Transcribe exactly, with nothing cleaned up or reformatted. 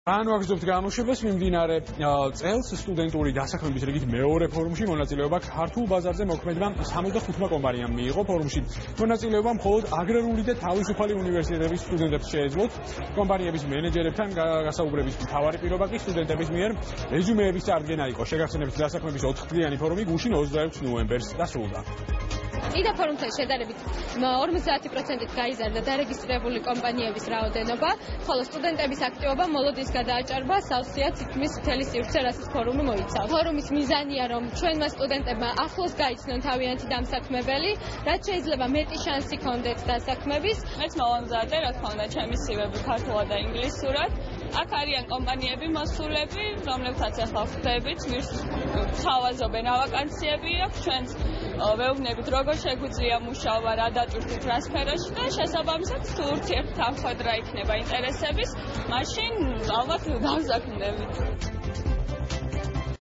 ანუ აგზობთ გამოშვებას მიმდინარე წელს სტუდენტური დასაქმების რიგით მეორე ფორუმში მონაწილეობა ქართულ ბაზარზე მოქმედმა სამოცდახუთმა კომპანიამ მიიღო. ფორუმში მონაწილეობა მხოლოდ აგრარული და თავისუფალი უნივერსიტეტების სტუდენტებს შეეძლოთ. კომპანიების მენეჯერებთან გასაუბრების მთავარი პირობა კი სტუდენტების მიერ რეზუმეების წარდგენა იყო. შეგახსენებთ, დასაქმების ოთხდღიანი ფორუმი გუშინ ოცდაექვსი ნოემბერს დასრულდა. Იდა ფორუმთან შედარებით ორმოცდაათი პროცენტით გაიზარდა დარეგისტრირებული კომპანიების რაოდენობა, ხოლო სტუდენტების აქტივობა მოლოდის გადააჭარბა სავსეა თითქმის მთელი სივრცე, რასაც ფორუმი მოიცავს. ფორუმის მიზანია, რომ ჩვენმა სტუდენტებმა ახლოს გაიცნონ თავიანთი დამსაქმებელი, რაც შეიძლება მეტი შანსი ქონდეთ დასაქმების. მეც მოვამზადე, რა თქმა უნდა, ჩემი სივები ქართულად და ინგლისურად. აქ არიან კომპანიები მოსულები, რომლებთაც ახლა ხვდებით, თავაზობენ ავაკანციები აქვს ჩვენს ვეუბნებით, როგორ შეგვიძლია მუშაობა, რა დატვირთვით რა სფეროში და შესაბამისად თუ ურთიერთთამხედრა იქნება ინტერესების, მაშინ ალბათ დავსაქმდებით.